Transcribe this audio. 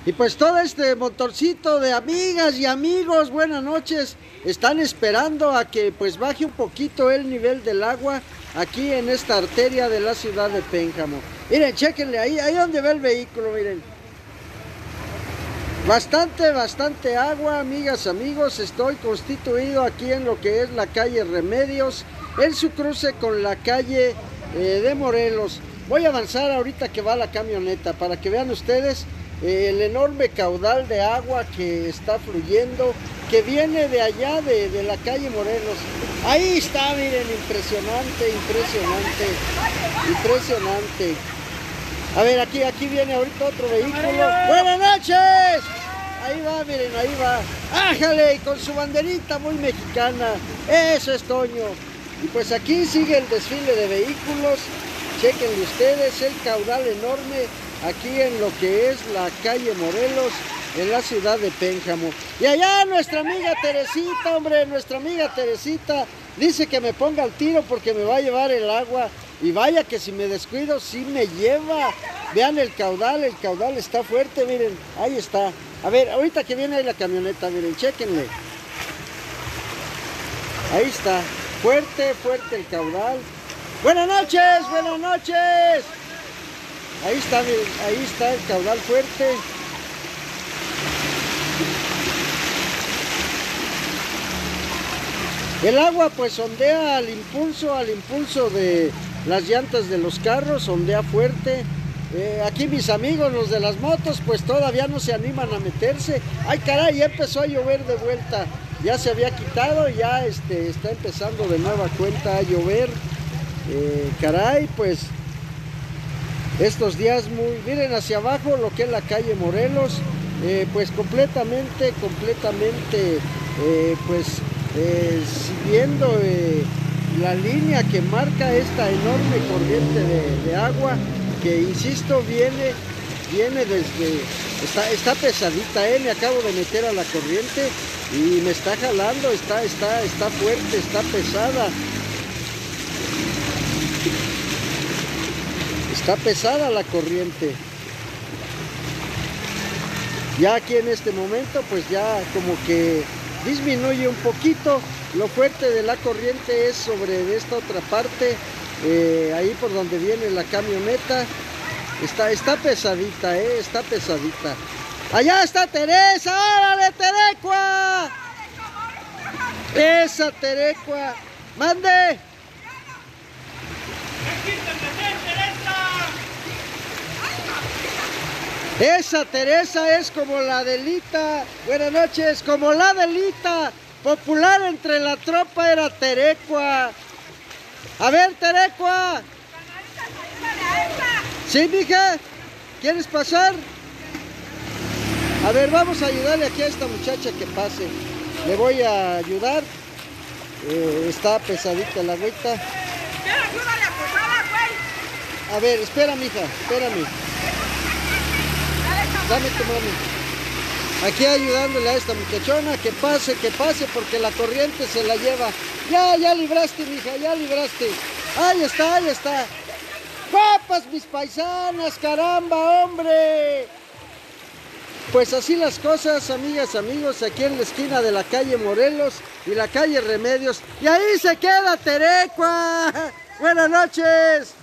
Y pues todo este motorcito de amigas y amigos, buenas noches, están esperando a que pues baje un poquito el nivel del agua aquí en esta arteria de la ciudad de Pénjamo. Miren, chéquenle ahí donde ve el vehículo, miren. Bastante agua, amigas, amigos. Estoy constituido aquí en lo que es la calle Remedios, en su cruce con la calle de Morelos. Voy a avanzar ahorita que va la camioneta para que vean ustedes el enorme caudal de agua que está fluyendo, que viene de allá de la calle Morelos. Ahí está, miren, impresionante. A ver, aquí viene ahorita otro vehículo. ¡Buenas noches! Ahí va, miren, ahí va. ¡Ájale! Con su banderita muy mexicana. Eso es Toño. Y pues aquí sigue el desfile de vehículos. Chequenle ustedes el caudal enorme aquí en lo que es la calle Morelos, en la ciudad de Pénjamo. Y allá nuestra amiga Teresita, hombre, nuestra amiga Teresita dice que me ponga al tiro porque me va a llevar el agua. Y vaya que si me descuido, sí me lleva. Vean el caudal está fuerte, miren, ahí está. A ver, ahorita que viene ahí la camioneta, miren, chéquenle. Ahí está, fuerte el caudal. Buenas noches. Ahí está, miren, ahí está el caudal fuerte. El agua pues ondea al impulso de las llantas de los carros, ondea fuerte. Aquí mis amigos, los de las motos, pues todavía no se animan a meterse. Ay caray, ya empezó a llover de vuelta. Ya se había quitado, ya está empezando de nueva cuenta a llover. Caray, pues estos días miren hacia abajo lo que es la calle Morelos, pues completamente, siguiendo la línea que marca esta enorme corriente de agua, que insisto, viene desde, está pesadita, me acabo de meter a la corriente y me está jalando, está fuerte, está pesada. Está pesada la corriente. Ya aquí en este momento pues ya como que disminuye un poquito. Lo fuerte de la corriente es sobre esta otra parte, ahí por donde viene la camioneta. Está pesadita, está pesadita. Allá está Teresa, ¡órale, Terecua! Esa Terecua, mande. Esa Teresa es como la Adelita, buenas noches, como la Adelita, popular entre la tropa era Terecua. A ver, Terecua. ¿Sí, mija? ¿Quieres pasar? A ver, vamos a ayudarle aquí a esta muchacha que pase. Le voy a ayudar. Está pesadita el agüita. A ver, espera, mija, espérame. Dame tu mano. Aquí ayudándole a esta muchachona que pase, porque la corriente se la lleva. Ya libraste, mija, ya libraste. Ahí está. ¡Guapas mis paisanas, caramba, hombre! Pues así las cosas, amigas, amigos, aquí en la esquina de la calle Morelos y la calle Remedios. Y ahí se queda Terecua. Buenas noches.